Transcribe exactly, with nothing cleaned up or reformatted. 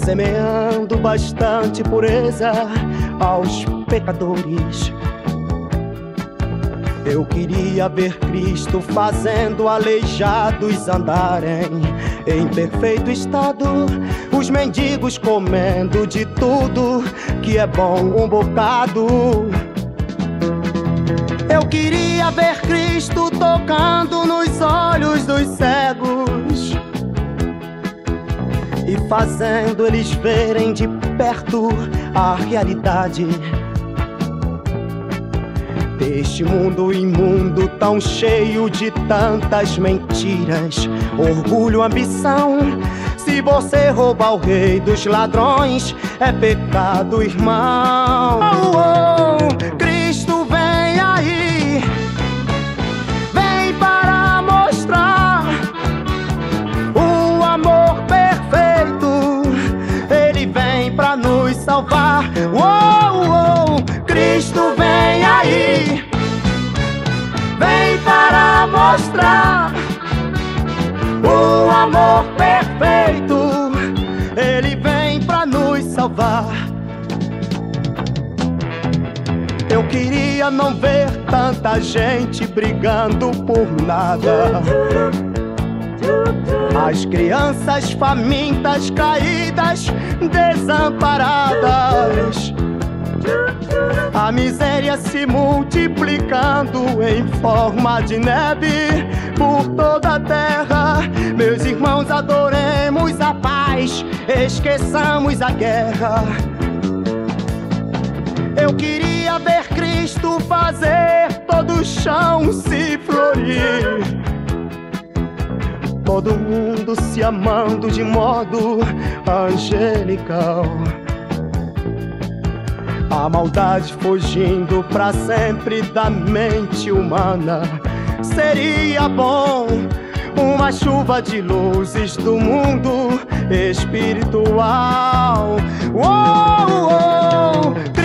semeando bastante pureza aos pecadores. Eu queria ver Cristo fazendo aleijados andarem em perfeito estado, os mendigos comendo de tudo que é bom um bocado. Eu queria ver Cristo tocando nos olhos dos cegos e fazendo eles verem de perto a realidade deste mundo imundo, tão cheio de tantas mentiras, orgulho, ambição. Se você roubar o rei dos ladrões, é pecado, irmão. Oh, oh, Cristo vem aí, vem para mostrar o amor perfeito. Ele vem para nos salvar. Oh, oh, Cristo vem aí, vem para mostrar o amor perfeito. Ele vem para nos salvar. Eu queria não ver tanta gente brigando por nada, as crianças famintas, caídas, desamparadas, a miséria se multiplicando em forma de neve por toda a terra. Meus irmãos, adoremos a paz, esqueçamos a guerra. Eu queria ver Cristo fazer todo o chão se florir, todo mundo se amando de modo angelical, a maldade fugindo pra sempre da mente humana. Seria bom uma chuva de luzes do mundo espiritual. Oh, oh,